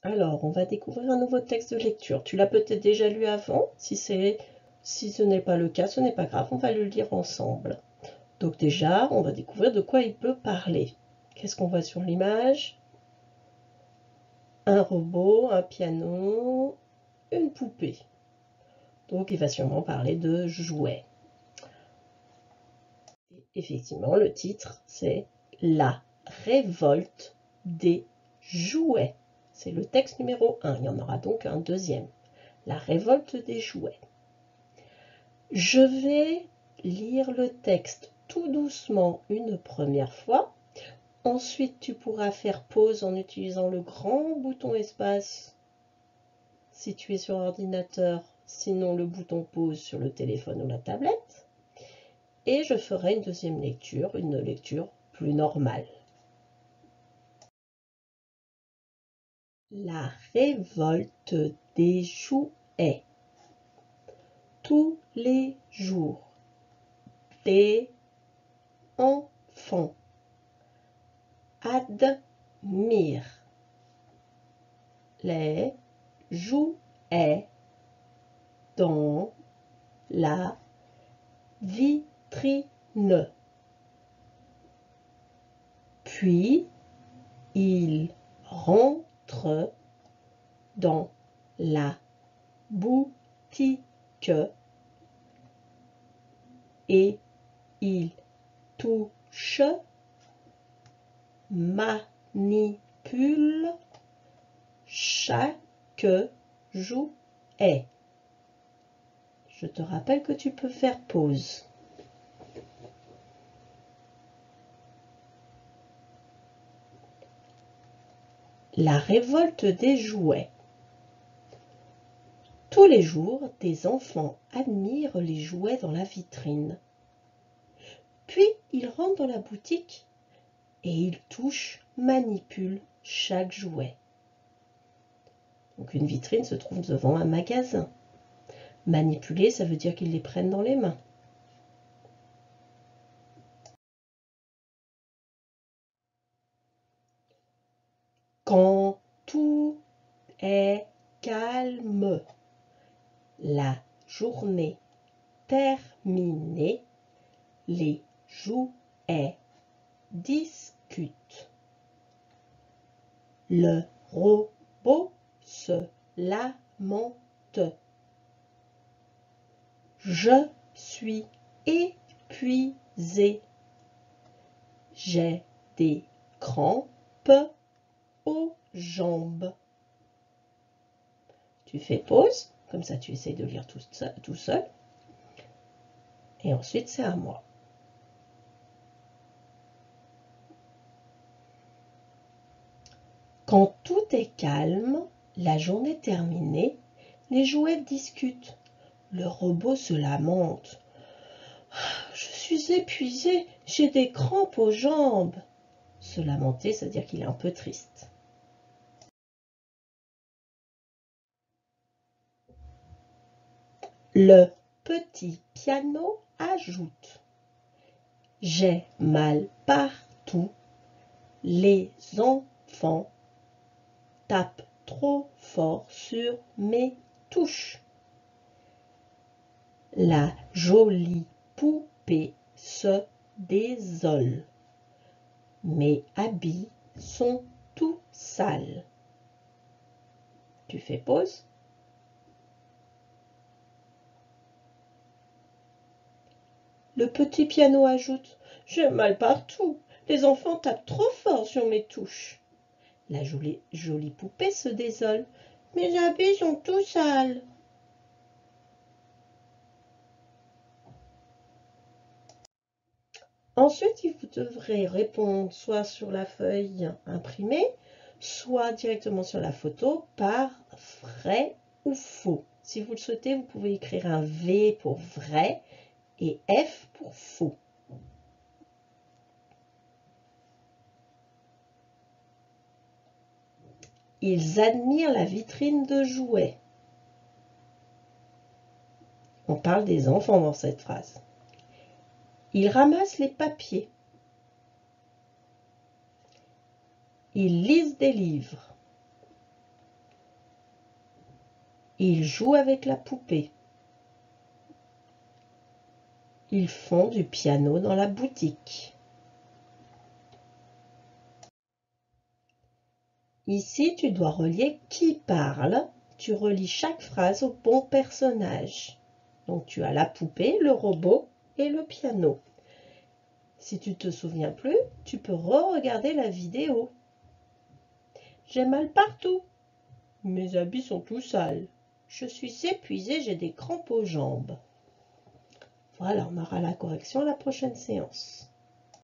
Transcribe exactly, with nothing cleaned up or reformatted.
Alors, on va découvrir un nouveau texte de lecture. Tu l'as peut-être déjà lu avant. Si c'est, si ce n'est pas le cas, ce n'est pas grave, on va le lire ensemble. Donc déjà, on va découvrir de quoi il peut parler. Qu'est-ce qu'on voit sur l'image? Un robot, un piano, une poupée. Donc il va sûrement parler de jouets. Et effectivement, le titre, c'est « La révolte des jouets ». C'est le texte numéro un. Il y en aura donc un deuxième. La révolte des jouets. Je vais lire le texte tout doucement une première fois. Ensuite, tu pourras faire pause en utilisant le grand bouton espace si tu es sur ordinateur, sinon le bouton pause sur le téléphone ou la tablette. Et je ferai une deuxième lecture, une lecture plus normale. La révolte des jouets. Tous les jours, des enfants admirent les jouets dans la vitrine. Puis, ils rentrent dans la boutique et ils touchent, manipulent chaque jouet. Je te rappelle que tu peux faire pause. La révolte des jouets. Tous les jours, des enfants admirent les jouets dans la vitrine. Puis, ils rentrent dans la boutique et ils touchent, manipulent chaque jouet. Donc une vitrine se trouve devant un magasin. Manipuler, ça veut dire qu'ils les prennent dans les mains. Quand tout est calme, la journée terminée, les jouets discutent. Le robot se lamente. Je suis épuisé. J'ai des crampes aux jambes. Tu fais pause, comme ça tu essaies de lire tout seul, tout seul. Et ensuite c'est à moi. Quand tout est calme, la journée terminée, les jouets discutent. Le robot se lamente. Je suis épuisé, j'ai des crampes aux jambes. Se lamenter, c'est-à-dire qu'il est un peu triste. Le petit piano ajoute. J'ai mal partout, les enfants tapent trop fort sur mes touches. La jolie poupée se désole. Mes habits sont tout sales. Tu fais pause. Le petit piano ajoute. J'ai mal partout. Les enfants tapent trop fort sur mes touches. La jolie, jolie poupée se désole. Mes habits sont tout sales. Ensuite, vous devrez répondre soit sur la feuille imprimée, soit directement sur la photo par vrai ou faux. Si vous le souhaitez, vous pouvez écrire un V pour vrai et F pour faux. Ils admirent la vitrine de jouets. On parle des enfants dans cette phrase. Ils ramassent les papiers. Ils lisent des livres. Ils jouent avec la poupée. Ils font du piano dans la boutique. Ici, tu dois relier qui parle. Tu relis chaque phrase au bon personnage. Donc, tu as la poupée, le robot et le piano. Si tu te souviens plus, tu peux re-regarder la vidéo. J'ai mal partout. Mes habits sont tout sales. Je suis épuisée, j'ai des crampes aux jambes. Voilà, on aura la correction à la prochaine séance.